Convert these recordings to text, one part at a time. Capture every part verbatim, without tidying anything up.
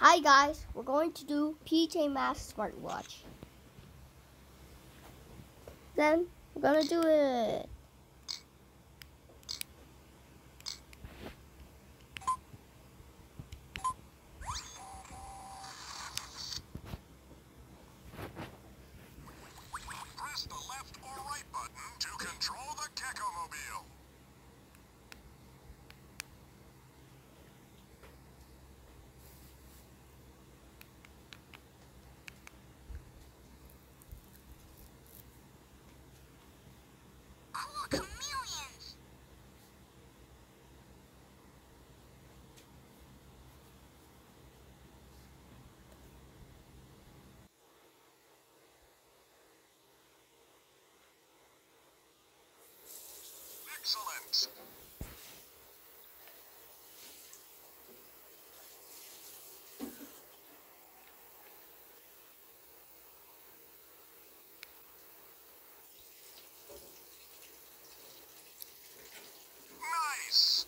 Hi guys, we're going to do P J Masks smartwatch. Then we're gonna do it. Press the left or right button to control the Gekko-mobile. Cool chameleons! Excellent! Nice!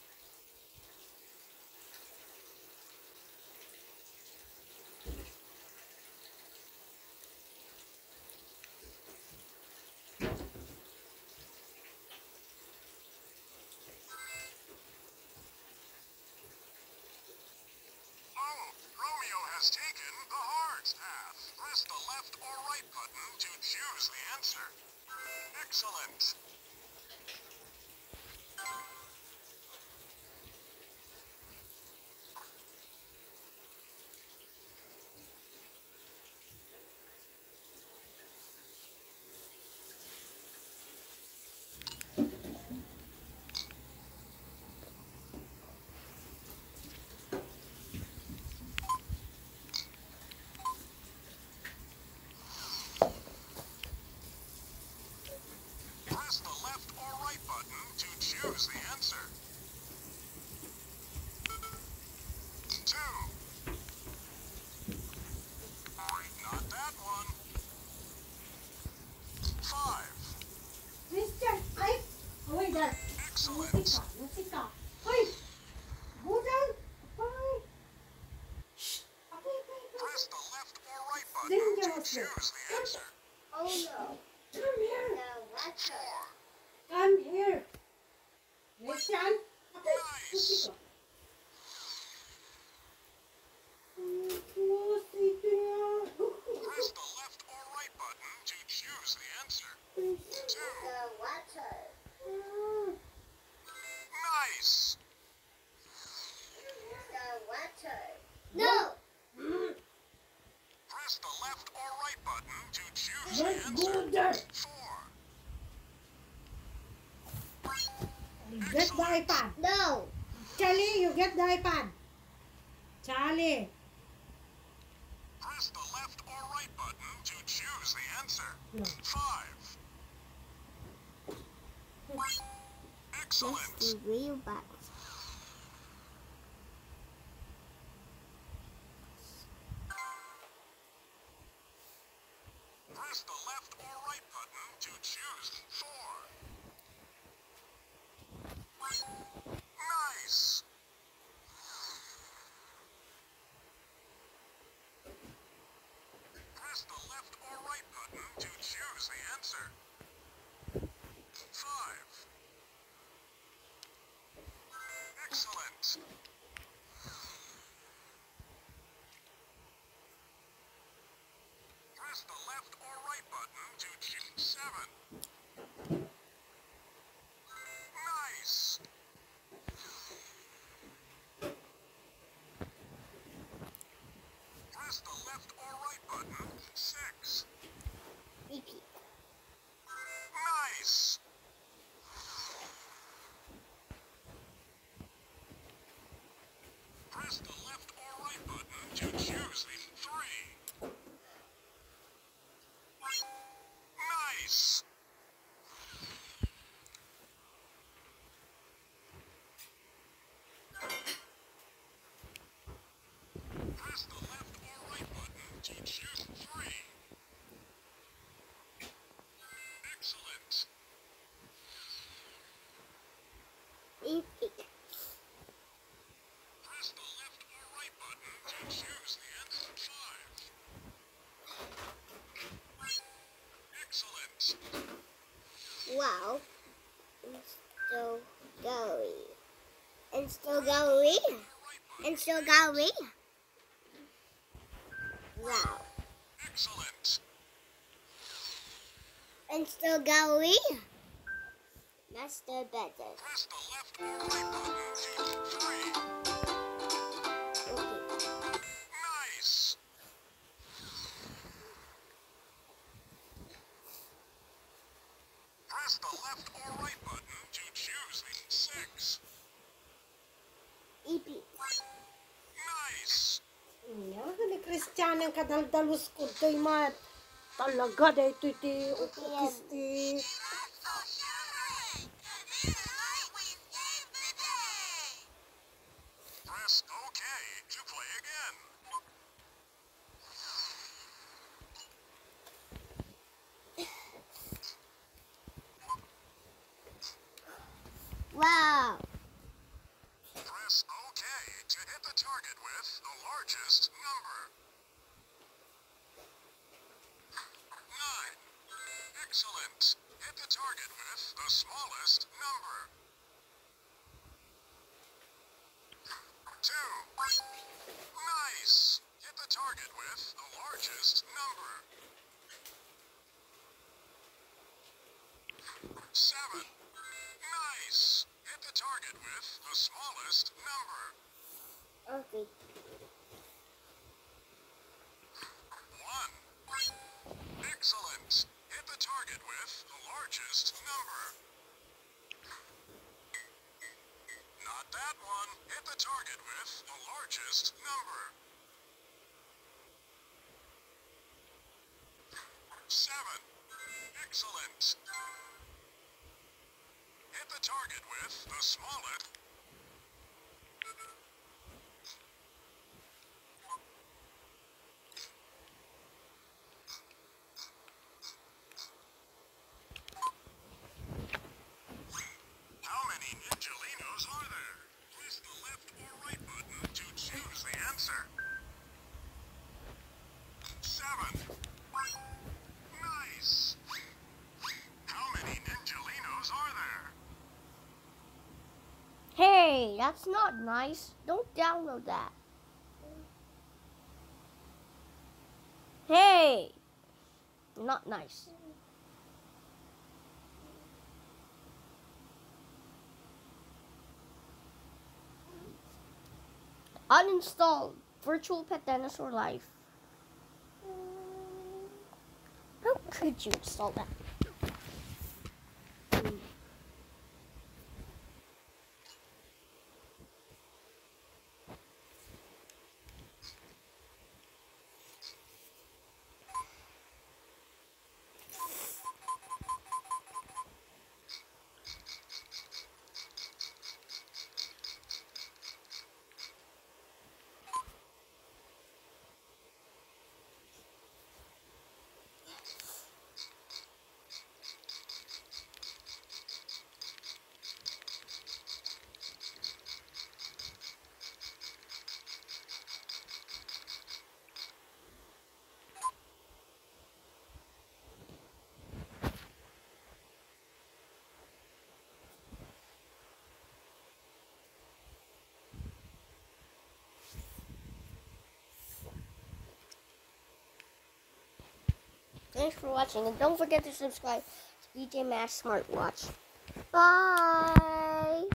Oh, Romeo has taken the hard path. Press the left or right button to choose the answer. Excellent! Press the left or right button to choose the answer. Two. Not that one. Five. Christian, ay! Away there! Excellent. Lusika, lusika. Hoy! Go down! Ay! Shh! Okay, okay, okay. Press the left or right button to Dangerous. choose the answer. Oh no. Come here! Four. Come here! Christian! Okay, Nice. lusika. Mm, lusika. Press the left or right button to choose the answer. Two. Mm, Nice. No. mm. Press the left or right button to choose the Let's answer. go there! Four. Get the iPad! No. Charlie, you get the iPad! Charlie! Press the left or right button to choose the answer. No. Five. Excellent. Let's do real back. Press the left or right button to choose. Four. Nice. Press the left or right button to choose the answer. Five. Excellent. Press the left or right button to choose. Seven. Nice. Press the left or right button. Six. Repeat. Nice. Press the left or right button to choose the three. Nice. Press the left or right button to choose three. Excellent. Repeat. Press the left or right button to choose And still Galleria. Wow. Excellent. And still Galleria. That's the better. Press the left or right button to three. Okay. Nice. Press the left or right button to choose the six. E P. Nice. Yan, ni Christian ang kadaldalus ko to'y mat. Talaga day ito iti ukukis ti. Press OK to play again. Wow. Press OK to hit the target with the largest number. Nine. Excellent. Hit the target with the smallest number. Two. Nice. Hit the target with the largest number. Seven. Nice. Hit the target with the smallest number. Okay. One. Excellent. Hit the target with the largest number. Not that one. Hit the target with the largest number. Seven. Excellent. Hit the target with the smallest. How many Ninjalinos are there? Press the left or right button to choose the answer. Seven. Nice. How many Ninjalinos are there? Hey, that's not nice. Don't download that. Hey, not nice. Uninstall Virtual Pet Dinosaur Life. How could you install that? Thanks for watching, and don't forget to subscribe to B J Max Smartwatch. Bye!